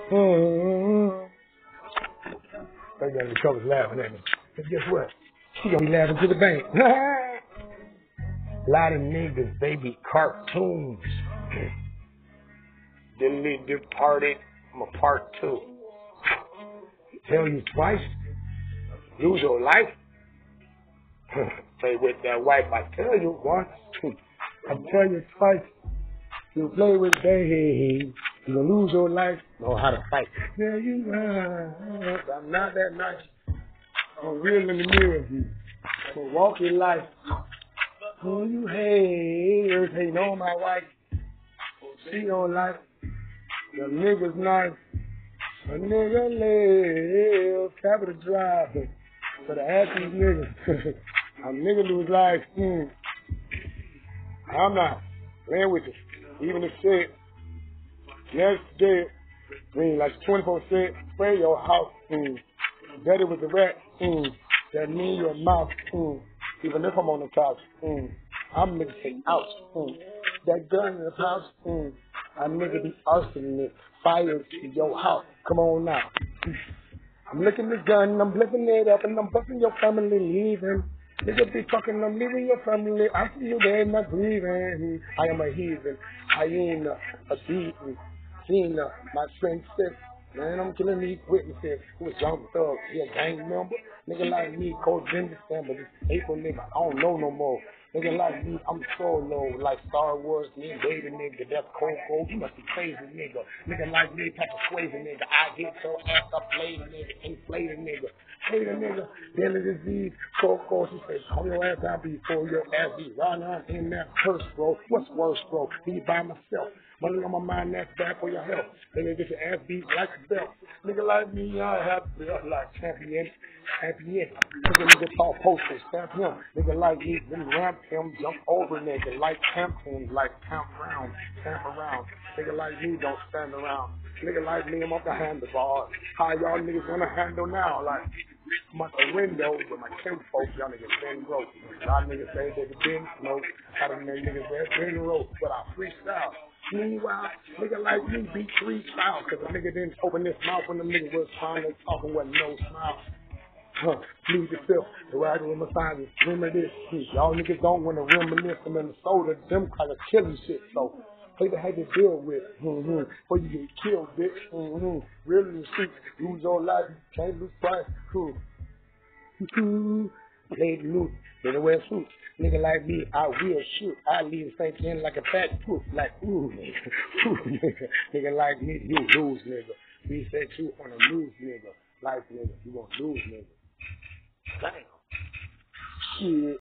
They got the trouble laughing at me. But guess what? He gonna be laughing to the bank. A lot of niggas, they be cartoons. Then they departed. I'm a part two. Tell you twice. Lose your life. Play with that wife. I tell you once. I tell you twice. You play with baby. You gonna lose your life. Know how to fight. Yeah, you are. I'm not that nice. I'm real in the mirror. So walk your life. Oh, you hate. Hey, know my wife. She don't like. The nigga's nice. A nigga live. Capital Drive. For the ass these niggas. A nigga lose life. I'm not playing with you. Even if said, next day, like 24 cents, spray your house. Better with the rat. That mean your mouth. Even if I'm on the couch. I'm nigga say ouch. That gun in the house. I nigga be arsoning it. Fire to your house. Come on now. I'm licking the gun, I'm flipping it up, and I'm busting your family leaving. Nigga be talking, I'm leaving your family. I see you there, not grieving. I am a heathen, hyena, a beaten, Cena, my strength sick. Man, I'm killing these witnesses who was young thug, he a gang member. Nigga like me, Cold Bender, but this April nigga, I don't know no more. Nigga like me, I'm solo, like Star Wars, me and David nigga, that's Coco, you must be crazy nigga. Nigga like me, Patrick Swayze nigga, I get your ass up later nigga, inflate a nigga. Hate a nigga, then the disease, Coco, she says, call your ass out before your ass be right on in that curse, bro. What's worse, bro? Me by myself. Money on my mind, that's bad for your health. Nigga get your ass beat like a belt. Nigga like me, I have to be up like champion. Nigga talk posters, stamp him. Nigga like me, then ramp him, jump over nigga. Like camp him, like camp around. Nigga like me, don't stand around. Nigga like me, I'm off the handlebars. How y'all niggas gonna handle now? Like, I'm out the window with my kinfolk, y'all niggas been broke. Y'all niggas say they been smoke. I don't know niggas that been rope, but I freestyle. Meanwhile, nigga like me be freestyle, cause a nigga didn't open his mouth when the nigga was trying to talking with no smile. Please yourself, the right with my signs, remember this. Y'all niggas don't want to reminisce in Minnesota, them kind of killing shit, so play the had to deal with, before you get killed, bitch, real in the streets, lose your life, can't lose price, play the loot, better wear suits, nigga like me, I will shoot, I leave the same thing like a fat poop, like, nigga like me, you lose, nigga, we said you on a lose, nigga, life, nigga, you gonna lose, nigga. Damn. Shit.